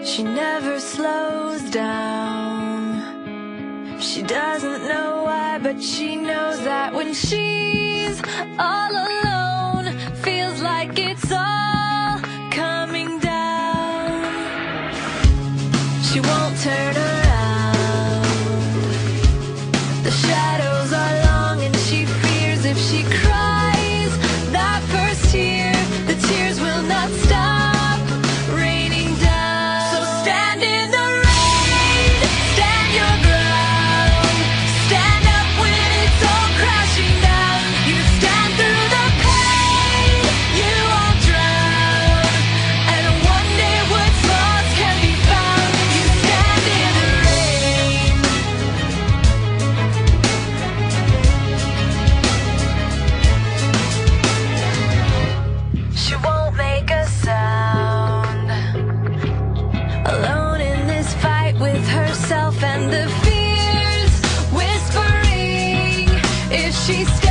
She never slows down. She doesn't know why, but she knows that when she's all alone, feels like it's all coming down. She won't turn around. The shadows are long and she fears if she cries that first tear, the tears will not stop raining down. So stand in the rain, stand your ground, stand up when it's all crashing down. You stand through the pain, you won't drown, and one day what's lost can be found. You stand in the rain. She won't make a sound, alone in this fight with herself and the fears whispering if she stays.